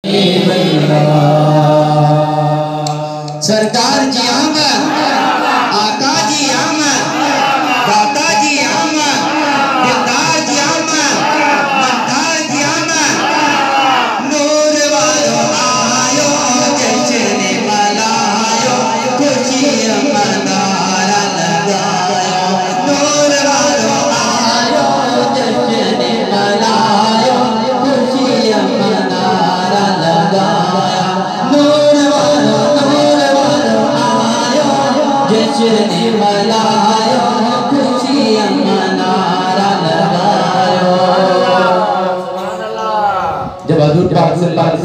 सरकार जी आमद, आका जी आमद, दाता जी आमद, दिलदार जी आमद, मत्तार जी आमद, नूर वालो आयो, जश्न मनायो, खुशियां मनारा लगायो। नूर वालो आयो, जश्न मनायो, खुशियां मनारा लगाया। नूर वालो आयो, जश्न मनायो, खुशियां मनारा लगायो। जब हजूर पाक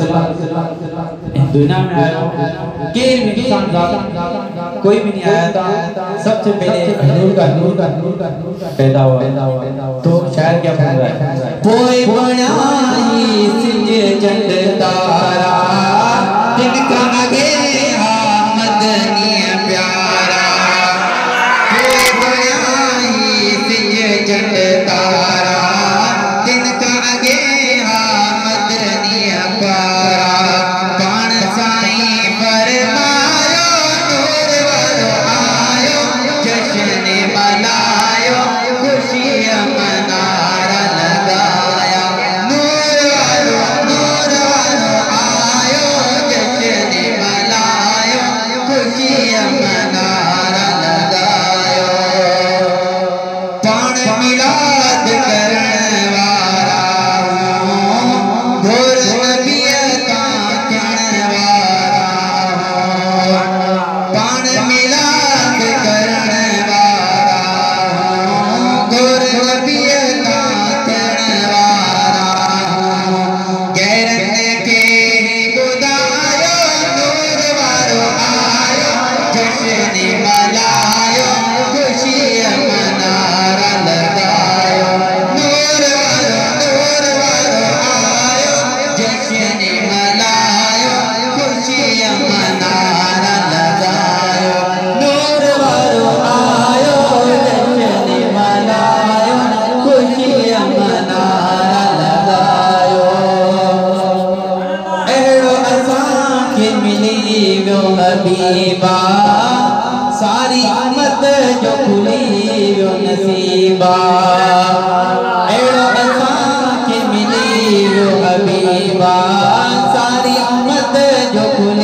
दुनिया में आया, केर में इंसान कोई भी नहीं आया था, सबसे पहले नूर का पैदा हुआ। तो शायद क्या बोल रहा है, कोई बनाई सिंह चंद तारा, जिनका आगे मदनी प्यारा। कोई बनाई सिंह चंद तारा, जिनका आगे मदनी प्यारा। पान साईं फरमायो, नूर वालो आयो, जश्न मनायो, खुशियां मनारा लगाया। नूर वालो आयो, जश्न मनायो, खुशियां मनारा लगायो। पान मिलाद करने वाला हूँ, घोर नबियता कहने वाला हूँ। पान मिलाद करने वाला हूँ, घोर नबियता कहने वाला हूँ। गैरत के ही बुदायो, नूर वालो आयो, जश्न मनायो, खुशियां मनारा लगायो। नूर वालो आयो, जश्न मनायो, खुशियां मनारा लगायो। नूर वालो आयो, जश्न मनायो, खुशियां मनारा लगायो। एड़ो असां खे मिली वियो हबीबा, सारी उम्मत जो खुली वियो नसीबा। एड़ो असां खे मिली वियो हबीबा, सारी उम्मत जो खुली